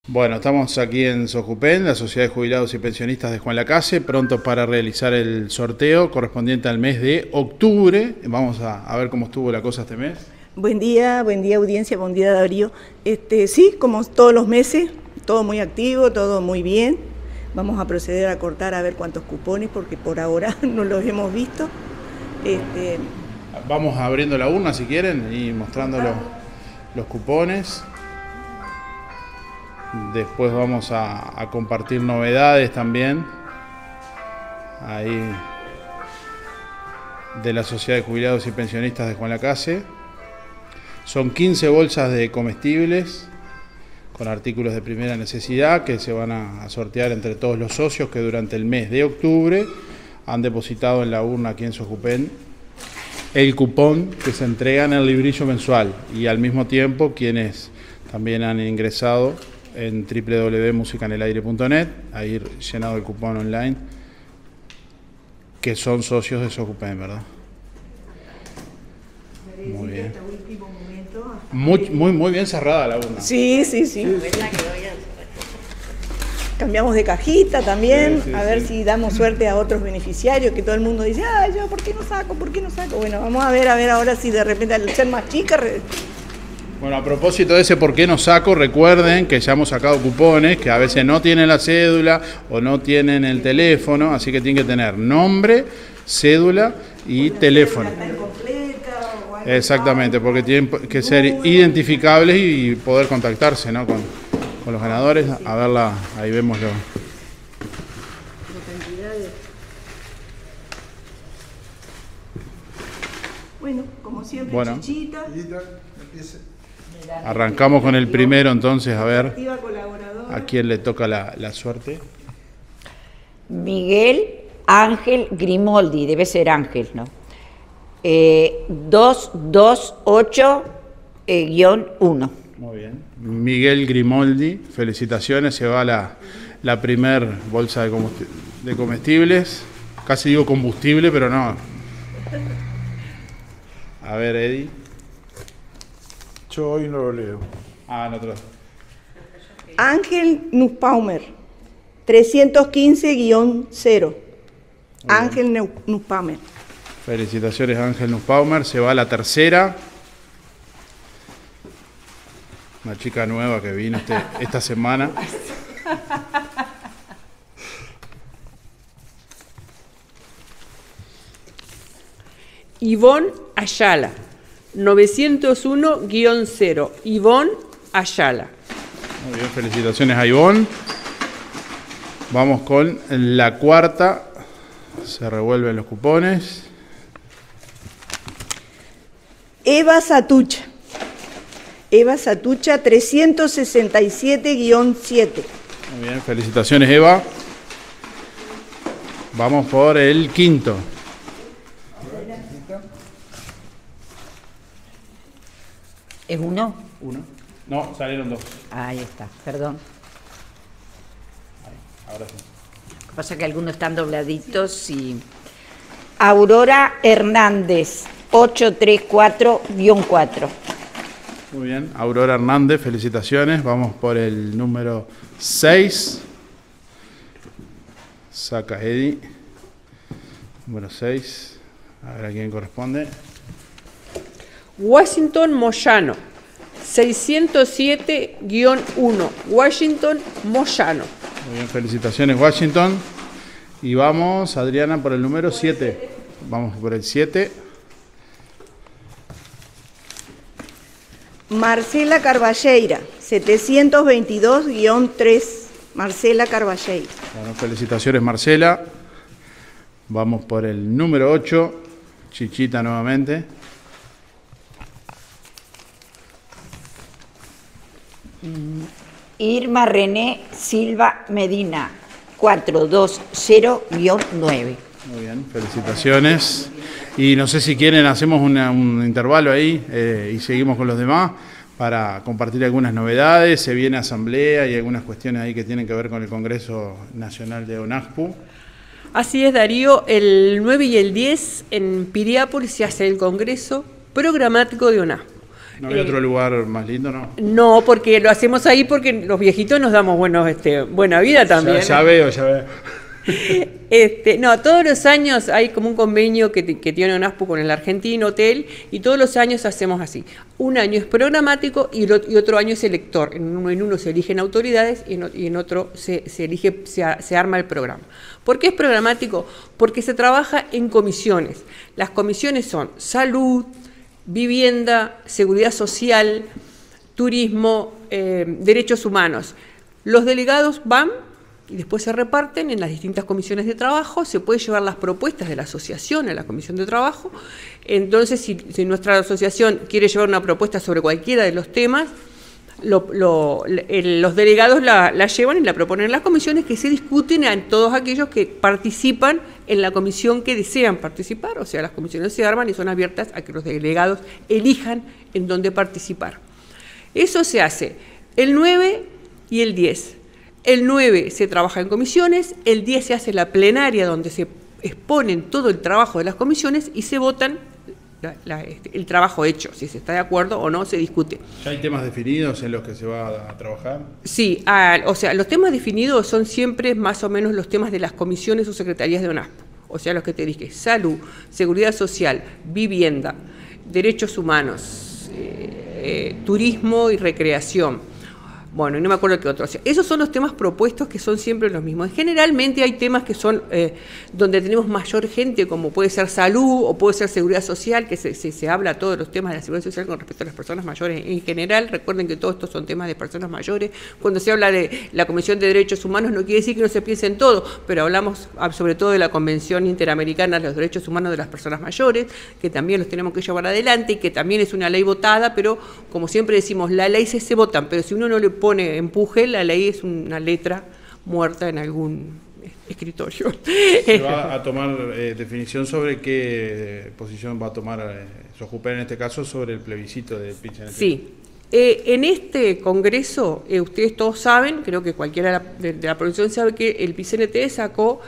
Bueno, estamos aquí en Sojupen, la Sociedad de Jubilados y Pensionistas de Juan Lacase, prontos para realizar el sorteo correspondiente al mes de octubre. Vamos a ver cómo estuvo la cosa este mes. Buen día audiencia, buen día Darío. Sí, como todos los meses, todo muy activo, todo muy bien. Vamos a proceder a cortar a ver cuántos cupones, porque por ahora no los hemos visto. Vamos abriendo la urna si quieren y mostrando los cupones. Después vamos a compartir novedades también ahí de la Sociedad de Jubilados y Pensionistas de Juan Lacase. Son 15 bolsas de comestibles con artículos de primera necesidad que se van a sortear entre todos los socios que durante el mes de octubre han depositado en la urna aquí en Sojupen el cupón que se entrega en el librillo mensual, y al mismo tiempo quienes también han ingresado en www.musicanelaire.net, a ir llenado el cupón online, que son socios de Sojupen, ¿verdad? Muy bien. Muy bien cerrada la urna. Sí. Cambiamos de cajita también, a ver si damos suerte a otros beneficiarios, que todo el mundo dice, yo, ¿por qué no saco? Bueno, vamos a ver ahora si de repente al ser más chica... Bueno, a propósito de ese por qué no saco, recuerden que ya hemos sacado cupones que a veces no tienen la cédula o no tienen el teléfono, así que tienen que tener nombre, cédula y teléfono. Exactamente, porque tienen que ser identificables y poder contactarse, ¿no?, con los ganadores. A verla, ahí vemos lo. Bueno, como siempre, Chichita. Arrancamos con el primero entonces, a ver a quién le toca la suerte. Miguel Ángel Grimoldi, debe ser Ángel, ¿no? 228-1. Muy bien. Miguel Grimoldi, felicitaciones, se va la primer bolsa de comestibles. Casi digo combustible, pero no. A ver, Eddie. Yo hoy no lo leo. No te lo... Ángel Nussbaumer, 315-0. Ángel Nussbaumer. Felicitaciones, Ángel Nussbaumer. Se va la tercera. Una chica nueva que vino esta semana. Ivonne Ayala, 901-0. Ivonne Ayala. Muy bien, felicitaciones a Ivonne. Vamos con la cuarta. Se revuelven los cupones. Eva Satucha, 367-7. Muy bien, felicitaciones, Eva. Vamos por el quinto. ¿Es uno? Uno. No, salieron dos. Ahí está, perdón. Ahora sí. Lo que pasa es que algunos están dobladitos y... Aurora Hernández, 834-4. Muy bien, Aurora Hernández, felicitaciones. Vamos por el número 6. Saca Eddie. Número 6. A ver a quién corresponde. Washington Moyano, 607-1. Washington Moyano. Muy bien, felicitaciones, Washington. Y vamos, Adriana, por el número 7. Vamos por el 7. Marcela Carballeira, 722-3. Marcela Carballeira. Bueno, felicitaciones, Marcela. Vamos por el número 8. Chichita nuevamente. Irma René Silva Medina, 420-9. Muy bien, felicitaciones. Y no sé si quieren, hacemos un intervalo ahí y seguimos con los demás para compartir algunas novedades. Se viene asamblea y algunas cuestiones ahí que tienen que ver con el Congreso Nacional de ONAJPU. Así es, Darío, el 9 y el 10 en Piriápolis se hace el Congreso Programático de ONAJPU. ¿No hay otro lugar más lindo, no? No, porque lo hacemos ahí porque los viejitos nos damos buena vida también. Ya veo, ya veo. No, todos los años hay como un convenio que tiene UNASPU con el Argentino Hotel y todos los años hacemos así. Un año es programático y otro año es elector. En uno se eligen autoridades y en otro se arma el programa. ¿Por qué es programático? Porque se trabaja en comisiones. Las comisiones son salud, vivienda, seguridad social, turismo, derechos humanos. Los delegados van y después se reparten en las distintas comisiones de trabajo, se puede llevar las propuestas de la asociación a la comisión de trabajo. Entonces, si nuestra asociación quiere llevar una propuesta sobre cualquiera de los temas, los delegados la llevan y la proponen en las comisiones, que se discuten a todos aquellos que participan en la comisión que desean participar. O sea, las comisiones se arman y son abiertas a que los delegados elijan en dónde participar. Eso se hace el 9 y el 10. El 9 se trabaja en comisiones, el 10 se hace la plenaria donde se exponen todo el trabajo de las comisiones y se votan el trabajo hecho, si se está de acuerdo o no, se discute. ¿Ya hay temas definidos en los que se va a trabajar? Sí, o sea, los temas definidos son siempre más o menos los temas de las comisiones o secretarías de UNASPU, o sea, los que te dije: salud, seguridad social, vivienda, derechos humanos, turismo y recreación. Bueno, y no me acuerdo qué otro. O sea, esos son los temas propuestos, que son siempre los mismos. Generalmente hay temas que son donde tenemos mayor gente, como puede ser salud o puede ser seguridad social, que se habla todos los temas de la seguridad social con respecto a las personas mayores en general. Recuerden que todos estos son temas de personas mayores. Cuando se habla de la Comisión de Derechos Humanos, no quiere decir que no se piense en todo, pero hablamos sobre todo de la Convención Interamericana de los Derechos Humanos de las Personas Mayores, que también los tenemos que llevar adelante y que también es una ley votada, pero como siempre decimos, la ley se votan, pero si uno no le pone empuje, la ley es una letra muerta en algún escritorio. ¿Se va a tomar definición sobre qué posición va a tomar Sojupen en este caso sobre el plebiscito del PIT-CNT? Sí. En este congreso, ustedes todos saben, creo que cualquiera de la producción sabe que el PIT-CNT sacó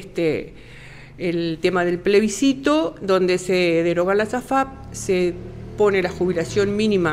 el tema del plebiscito, donde se deroga la AFAP, se pone la jubilación mínima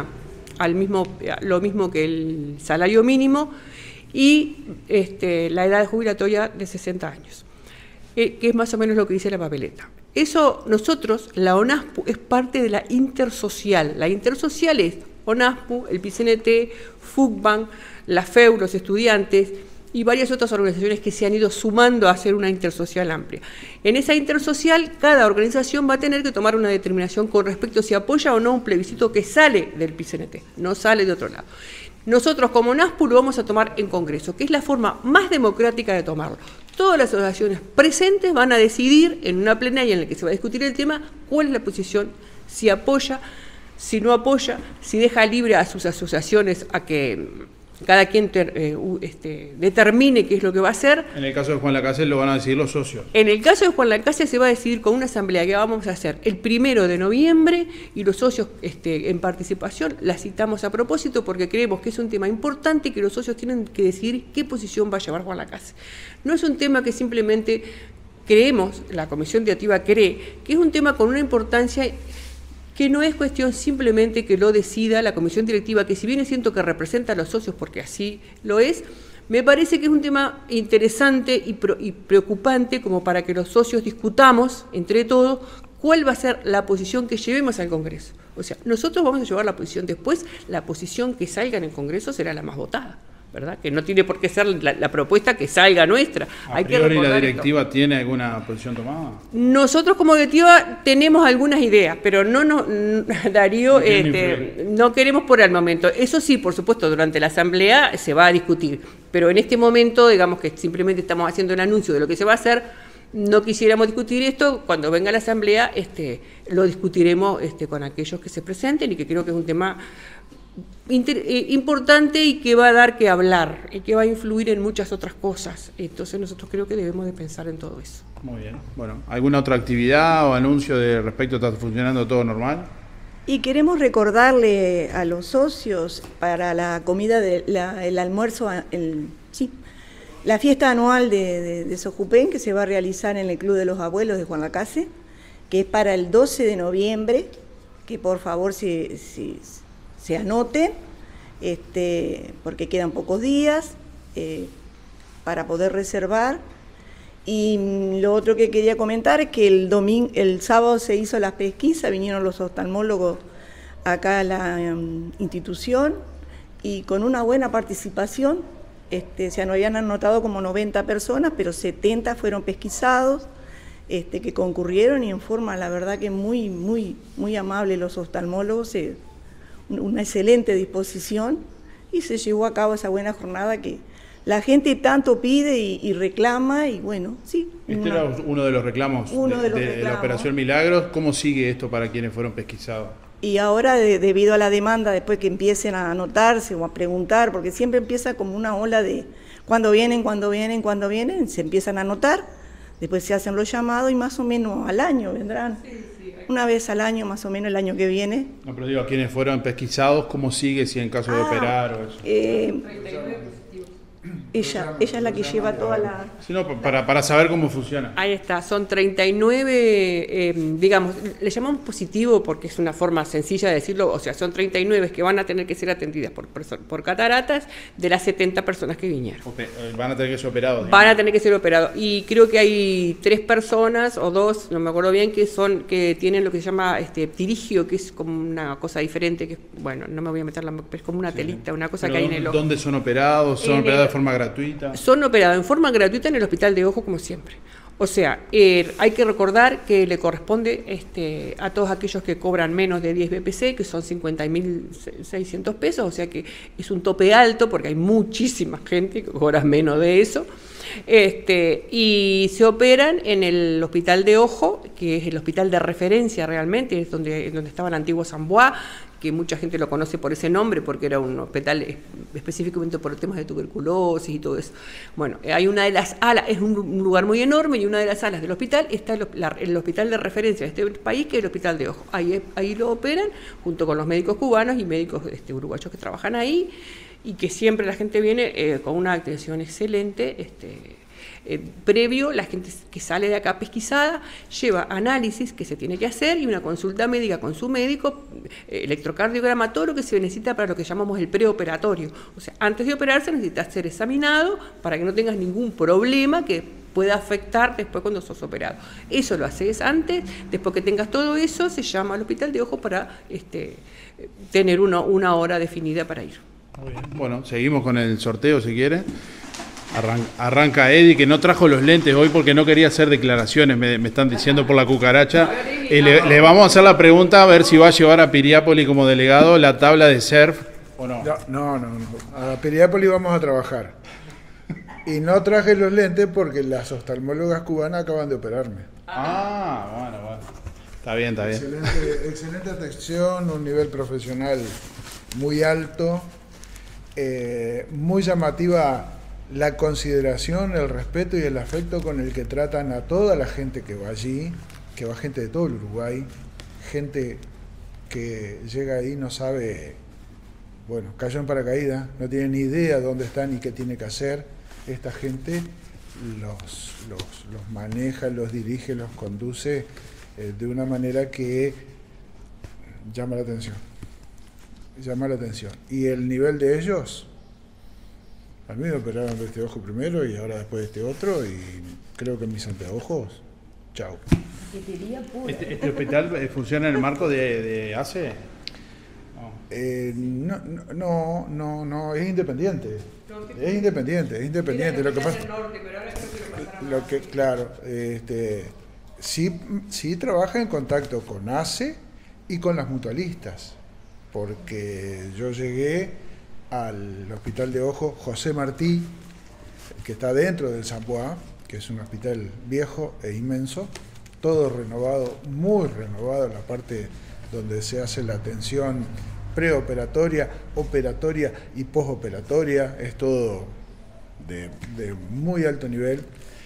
lo mismo que el salario mínimo y la edad jubilatoria de 60 años, que es más o menos lo que dice la papeleta. Eso nosotros, la ONASPU, es parte de la intersocial. La intersocial es ONASPU, el PIT-CNT, FUCBAN, la FEU, los estudiantes y varias otras organizaciones que se han ido sumando a hacer una intersocial amplia. En esa intersocial, cada organización va a tener que tomar una determinación con respecto a si apoya o no un plebiscito que sale del PIT-CNT, no sale de otro lado. Nosotros como NASPU lo vamos a tomar en Congreso, que es la forma más democrática de tomarlo. Todas las asociaciones presentes van a decidir en una plenaria en la que se va a discutir el tema cuál es la posición, si apoya, si no apoya, si deja libre a sus asociaciones a que cada quien determine qué es lo que va a hacer. En el caso de Juan Lacase lo van a decidir los socios. En el caso de Juan Lacase se va a decidir con una asamblea que vamos a hacer el 1 de noviembre y los socios en participación la citamos a propósito porque creemos que es un tema importante y que los socios tienen que decidir qué posición va a llevar Juan Lacase. No es un tema que simplemente creemos, la Comisión Directiva cree, que es un tema con una importancia que no es cuestión simplemente que lo decida la comisión directiva, que si bien siento que representa a los socios, porque así lo es, me parece que es un tema interesante y preocupante como para que los socios discutamos entre todos cuál va a ser la posición que llevemos al Congreso. O sea, nosotros vamos a llevar la posición después, la posición que salga en el Congreso será la más votada, ¿verdad? Que no tiene por qué ser la propuesta que salga nuestra. ¿A priori la directiva tiene alguna posición tomada? Nosotros como directiva tenemos algunas ideas, pero Darío, no queremos por el momento. Eso sí, por supuesto, durante la asamblea se va a discutir, pero en este momento, digamos que simplemente estamos haciendo el anuncio de lo que se va a hacer. No quisiéramos discutir esto, cuando venga la asamblea lo discutiremos con aquellos que se presenten y que creo que es un tema importante y que va a dar que hablar y que va a influir en muchas otras cosas. Entonces nosotros creo que debemos de pensar en todo eso. Muy bien. Bueno, ¿alguna otra actividad o anuncio de respecto? ¿Está funcionando todo normal? Y queremos recordarle a los socios para la comida, el almuerzo, la fiesta anual de Sojupen, que se va a realizar en el Club de los Abuelos de Juan Lacase, que es para el 12 de noviembre, que por favor si se anoten, porque quedan pocos días para poder reservar. Y lo otro que quería comentar es que el sábado se hizo la pesquisa, vinieron los oftalmólogos acá a la institución y con una buena participación, se habían anotado como 90 personas, pero 70 fueron pesquisados, que concurrieron y en forma, la verdad que muy, muy, muy amable los oftalmólogos, una excelente disposición y se llevó a cabo esa buena jornada que la gente tanto pide y reclama y bueno, sí. Este era uno de los reclamos de la Operación Milagros. ¿Cómo sigue esto para quienes fueron pesquisados? Y ahora, debido a la demanda, después que empiecen a anotarse o a preguntar, porque siempre empieza como una ola de cuándo vienen, se empiezan a anotar, después se hacen los llamados y más o menos al año vendrán. Una vez al año, más o menos el año que viene. No, pero digo, a quienes fueron pesquisados, ¿cómo sigue si en caso de operar o eso? Ella es la que lleva toda la... Sí, no, para saber cómo funciona. Ahí está, son 39, digamos, le llamamos positivo porque es una forma sencilla de decirlo, o sea, son 39 que van a tener que ser atendidas por cataratas de las 70 personas que vinieron. Van a tener que ser operados. Digamos. Van a tener que ser operados. Y creo que hay 3 personas o 2, no me acuerdo bien, que tienen lo que se llama ptirigio, que es como una cosa diferente, que bueno, no me voy a meter es como una telita, una cosa que hay en el ojo. ¿Dónde son operados? ¿Son operados de forma gratuita? Son operados en forma gratuita en el Hospital de Ojo, como siempre. O sea, hay que recordar que le corresponde a todos aquellos que cobran menos de 10 BPC, que son 50.600 pesos, o sea que es un tope alto porque hay muchísima gente que cobra menos de eso. Y se operan en el Hospital de Ojo, que es el hospital de referencia realmente, es donde estaba el antiguo San Bois, que mucha gente lo conoce por ese nombre, porque era un hospital específicamente por temas de tuberculosis y todo eso. Bueno, hay una de las alas, es un lugar muy enorme, y una de las alas del hospital está el hospital de referencia de este país, que es el Hospital de Ojo. Ahí lo operan, junto con los médicos cubanos y médicos uruguayos que trabajan ahí, y que siempre la gente viene con una atención excelente. Previo, la gente que sale de acá pesquisada lleva análisis que se tiene que hacer y una consulta médica con su médico, electrocardiograma, todo lo que se necesita para lo que llamamos el preoperatorio. O sea, antes de operarse necesitas ser examinado para que no tengas ningún problema que pueda afectar después cuando sos operado. Eso lo haces antes, después que tengas todo eso, se llama al Hospital de Ojo para tener una hora definida para ir. Muy bien. Bueno, seguimos con el sorteo si quiere. Arranca Eddie, que no trajo los lentes hoy porque no quería hacer declaraciones, me están diciendo por la cucaracha. Le vamos a hacer la pregunta a ver si va a llevar a Piriápolis como delegado la tabla de surf o no. No. A Piriápolis vamos a trabajar. Y no traje los lentes porque las oftalmólogas cubanas acaban de operarme. Bueno. Está bien. Excelente atención, un nivel profesional muy alto, muy llamativa la consideración, el respeto y el afecto con el que tratan a toda la gente que va allí, que va gente de todo el Uruguay, gente que llega ahí no sabe, bueno, cayó en paracaídas, no tiene ni idea dónde están y qué tiene que hacer. Esta gente los maneja, los dirige, los conduce de una manera que llama la atención. Y el nivel de ellos... A mí me operaron de este ojo primero y ahora después de este otro, y creo que mis anteojos, chao. ¿Este hospital funciona en el marco de ACE? No, es independiente. Es independiente. Lo que pasa, claro, sí trabaja en contacto con ACE y con las mutualistas, porque yo llegué al Hospital de Ojo José Martí, que está dentro del San Bois, que es un hospital viejo e inmenso, todo renovado, muy renovado, la parte donde se hace la atención preoperatoria, operatoria y postoperatoria, es todo de muy alto nivel.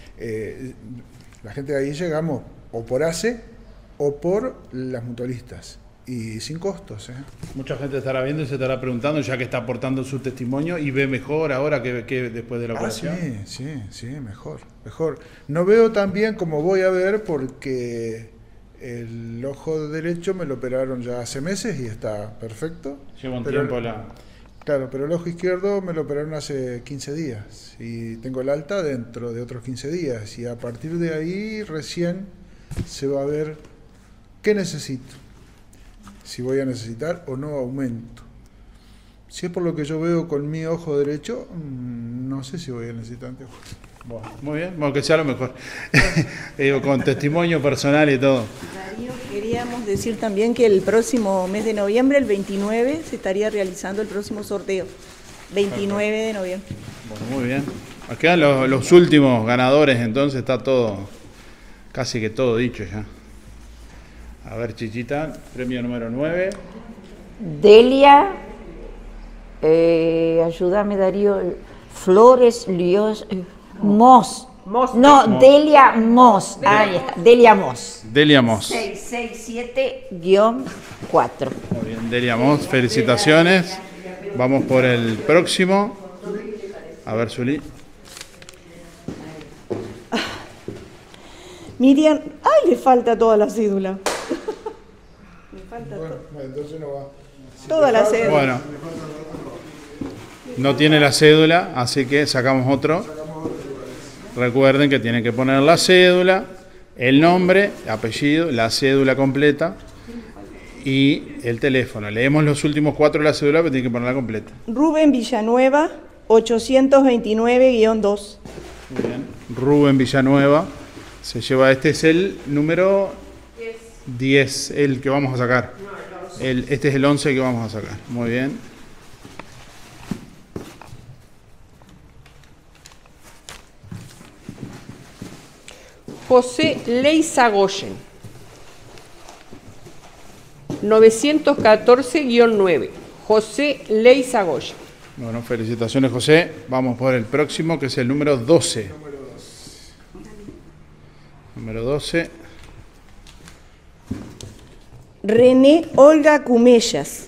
La gente de ahí llegamos o por ACE o por las mutualistas. Y sin costos. Mucha gente estará viendo y se estará preguntando, ya que está aportando su testimonio, y ve mejor ahora que después de la operación. Sí, mejor. No veo tan bien como voy a ver porque El ojo derecho me lo operaron ya hace meses y está perfecto. Lleva un Pero tiempo la... Claro, pero el ojo izquierdo me lo operaron hace 15 días y tengo el alta dentro de otros 15 días y a partir de ahí recién se va a ver qué necesito, si voy a necesitar o no aumento. Si es por lo que yo veo con mi ojo derecho, no sé si voy a necesitar anteojos. Bueno, muy bien, bueno, que sea lo mejor. Digo, con testimonio personal y todo. Darío, queríamos decir también que el próximo mes de noviembre, el 29, se estaría realizando el próximo sorteo. 29 de noviembre. Bueno, muy bien. Nos quedan los últimos ganadores, entonces está todo, casi que todo dicho ya. A ver, Chichita, premio número 9. Delia, ayúdame Darío, Flores Líos, Mos. Mos. No, Delia Mos. Ahí está, Delia Mos. Delia Mos. 667-4. Muy bien, Delia Mos, felicitaciones. Vamos por el próximo. A ver, Zuli. Miriam, ¡ay! Le falta toda la cédula. Le falta Bueno, entonces no va. toda la cédula. Bueno, no tiene la cédula, así que sacamos otro. Recuerden que tienen que poner la cédula, el nombre, apellido, la cédula completa y el teléfono. Leemos los últimos 4 de la cédula, pero tienen que ponerla completa. Rubén Villanueva, 829-2. Muy bien. Rubén Villanueva se lleva, este es el número 10, el que vamos a sacar. Este es el 11 que vamos a sacar. Muy bien. José Leizagoyen, 914-9. José Leizagoyen. Bueno, felicitaciones, José. Vamos por el próximo, que es el número 12. Número 12. René Olga Cumellas,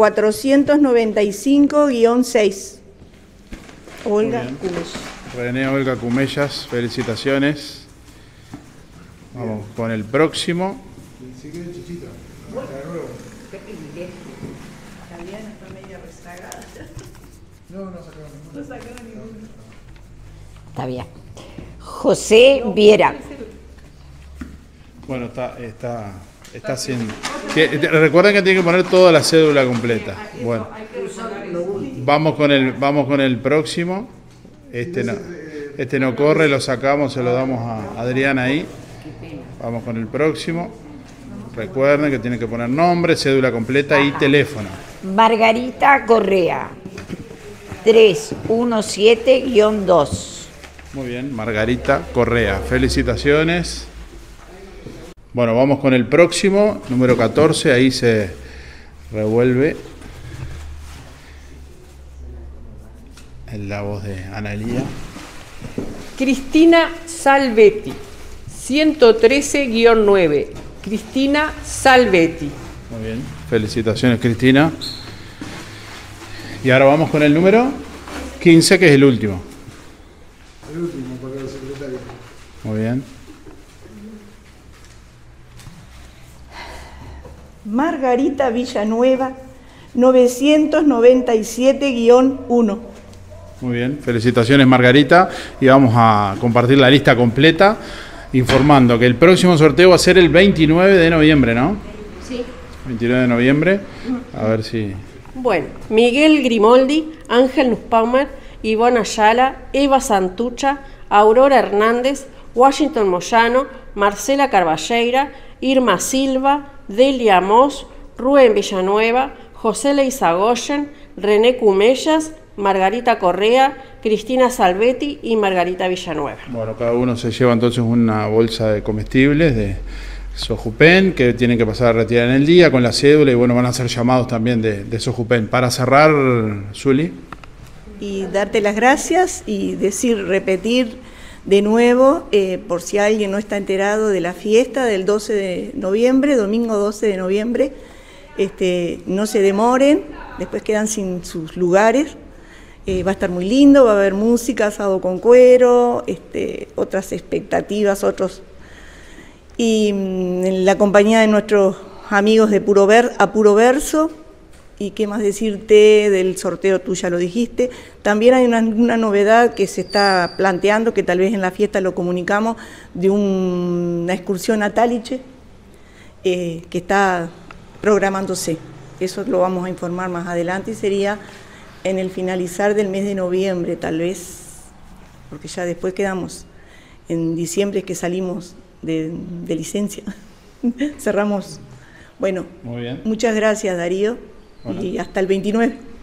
495-6. Olga Muy bien. Cumellas. René Olga Cumellas, felicitaciones. Vamos con el próximo. Está bien. José Viera. Bueno, está haciendo. Recuerden que tienen que poner toda la cédula completa. Bueno, vamos con el próximo. Este no corre, lo sacamos, se lo damos a Adriana ahí. Vamos con el próximo. Recuerden que tienen que poner nombre, cédula completa y teléfono. Margarita Correa, 317-2. Muy bien, Margarita Correa. Felicitaciones. Bueno, vamos con el próximo, número 14. Ahí se revuelve en la voz de Analía. Cristina Salvetti, 113-9. Cristina Salvetti. Muy bien, felicitaciones, Cristina. Y ahora vamos con el número 15, que es el último. El último para el secretario. Muy bien. Margarita Villanueva, 997-1. Muy bien, felicitaciones, Margarita. Y vamos a compartir la lista completa, informando que el próximo sorteo va a ser el 29 de noviembre, ¿no? Sí. 29 de noviembre. A ver si... Bueno, Miguel Grimoldi, Ángel Nussbaumer, Ivonne Ayala, Eva Santucha, Aurora Hernández, Washington Moyano, Marcela Carballeira, Irma Silva, Delia Mos, Rubén Villanueva, José Leizagoyen, René Cumellas, Margarita Correa, Cristina Salvetti y Margarita Villanueva. Bueno, cada uno se lleva entonces una bolsa de comestibles de Sojupen, que tienen que pasar a retirar en el día con la cédula, y bueno, van a ser llamados también de Sojupen. Para cerrar, Zuli. Y darte las gracias y repetir de nuevo, por si alguien no está enterado de la fiesta del 12 de noviembre, domingo 12 de noviembre, no se demoren, después quedan sin sus lugares. Va a estar muy lindo, va a haber música, asado con cuero, otras expectativas, Y en la compañía de nuestros amigos de Puro Verso. ¿Y qué más decirte del sorteo? Tú ya lo dijiste. También hay una novedad que se está planteando, que tal vez en la fiesta lo comunicamos, de una excursión a Taliche, que está programándose. Eso lo vamos a informar más adelante y sería en el finalizar del mes de noviembre, tal vez, porque ya después quedamos en diciembre, que salimos de licencia. Cerramos. Bueno, muy bien. Muchas gracias, Darío. Bueno. Y hasta el 29.